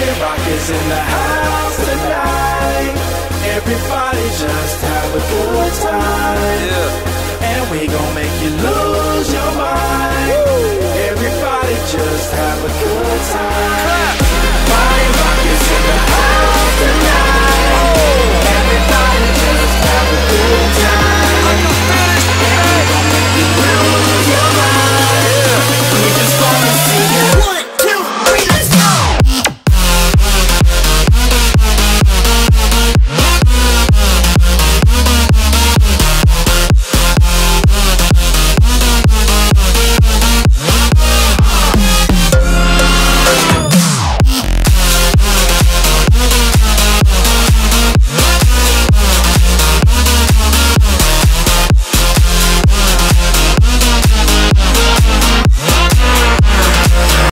Rock is in the house tonight. Everybody just have a good time. Yeah. And we gon' make you lose your mind. Woo. Everybody just have a good time.